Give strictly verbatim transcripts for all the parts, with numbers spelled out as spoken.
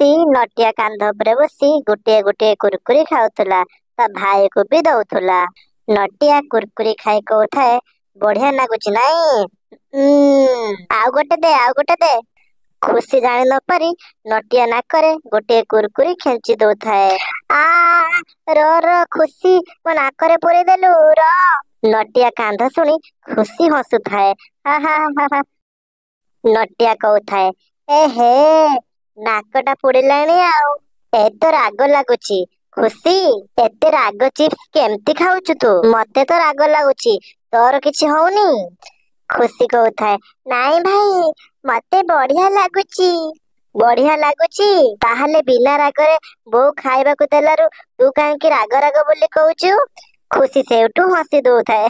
खुशी नटिया कांध उपरे बसी गोटे गोटे कुरकुरी खाउथला ता भाई को भी दउथला। नटिया कुरकुरी खाई कहुଥାଏ बढ़िया नागुची नाई आउ गोटे दे आउ गोटे दे। खुशी जानी न परी नटिया नाकरे गोटे कुरकुरी खेंची दउଥାଏ। आ रो रो खुशी मो नाकरे पुरे देलु रो। नटिया कांध सुनी खुशी हसुଥାଏ हा हा हा हा। नटिया कहुଥାଏ ए हे नाकटा पुड़िलाणी आउ ए तो राग लागुची। खुशी एते राग चिप्स केमती खाउचु तू? मते तो राग लागुची तोर किछि होउनी? खुशी कहुଥାଏ नाई भाई मते बढ़िया लागुची। बढ़िया लागुची ताहले बिना रागरे बो खाइबा को देलारु तू काहे कि राग राग बोली कहउचु? खुशी सेउटू हसी दउଥାଏ।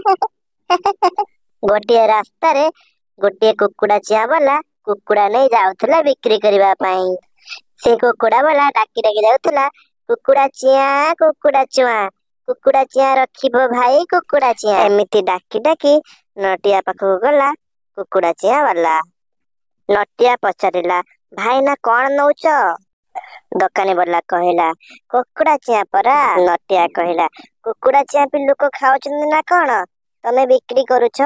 गोटे रास्ता रे गोटे कुकुड़ा चिया वाला कुकुड़ा नहीं जाउथला बिक्री करबा पई। से कुकुड़ा वाला डाकी डाकी जाउथला कुकुड़ा चिया कुकुड़ा चुआ कुकुड़ा चिया रखिबो भाई कुकुड़ा चिया। एमिति डाकी डाकी नटिया पाखु गला कुकुड़ा चिया वाला। नटिया पचारिला भाई ना कौन नउच? दकानी वाला कहला कुकुड़ा चिया परा। नटिया कहला कुकुड़ा चिया भी लोक खाउछन ना कौन तमे बिक्री करूछ?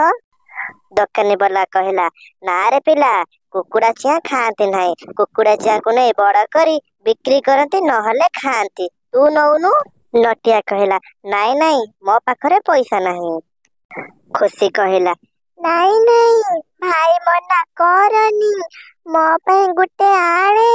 दकानी वाला कहला ना रे पिला कुकुड़ा चिया खाती नहीं कुकुड़ा चिया को नहीं बड़ा करी बिक्री करती नहले खाती तू नौनु? नटिया कहला नाई नाई मो पाखरे पैसा नहीं। खुशी कहला नाई नाई भाई मना करनी मो पे गुटे आणे।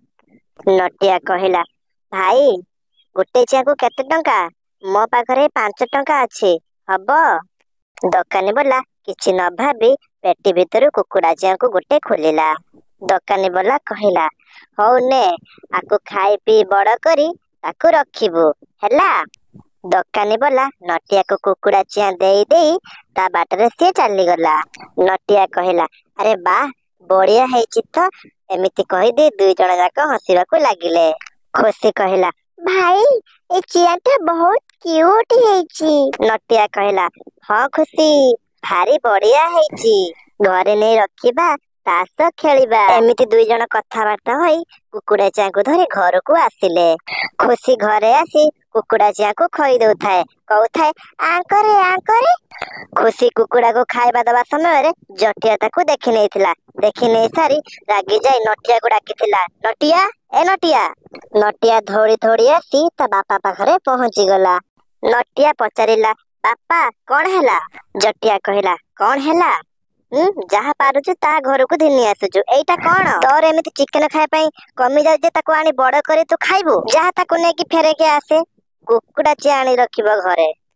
नटिया कहला भाई गुटे चिया को केते टंका? मो पाखरे पांच टंका अच्छे हबो? दकानी बोला किछि न भाबी पेटी भितरु कुकुड़ा चिया को गुटे खोलिला। दकानी बोला कहला हौ ने आकु खाई पी बड़ करी ताकु रखिबु हैला। दकानी बोला नटिया को कुकुड़ा चिया देई देई ता बाटरे से चली गला। नटिया कहला अरे बा बढ़िया हेछि त एमिति कहि दे दुई जण जाक हसिबा को लागिले। खुशी कहला भाई ए चियाटा बहुत क्यूट हेछि। नटिया कहला हां खुशी भारी बढ़िया हेछि घरे नै रखिबा तास खेलिबा। एमिति दुई जण कथाबार्ता होई कुकुड़ा चिया को धरी घर को आसिले। खुशी घरे आसी कुकुड़ा चिया को खई दउଥାଏ कहउଥାଏ आ करे आ करे। खुशी कुकुड़ा को खाइबा दबा समय रे जटिया ताकू देखि नेइथिला। देखि नै सारी रागी जाई नटिया को डाकिथिला नटिया ए नटिया। नटिया धोड़ी धोड़ी आसी ता बापा पाखरे पहुंची गला। नटिया पचारिला बापा कौन हैला? जटिया कहला कौन हैला हम्म जहा पारुछु ता घर को धिनी आसुछु एटा कौन? तोर एमिति चिकन खाय पई कमी जाय जे ताको आनी बड़ करे तू खाइबो जहा ताको नै कि फेरे के आसे कुकुड़ा चिया आनी रखिबो घरे।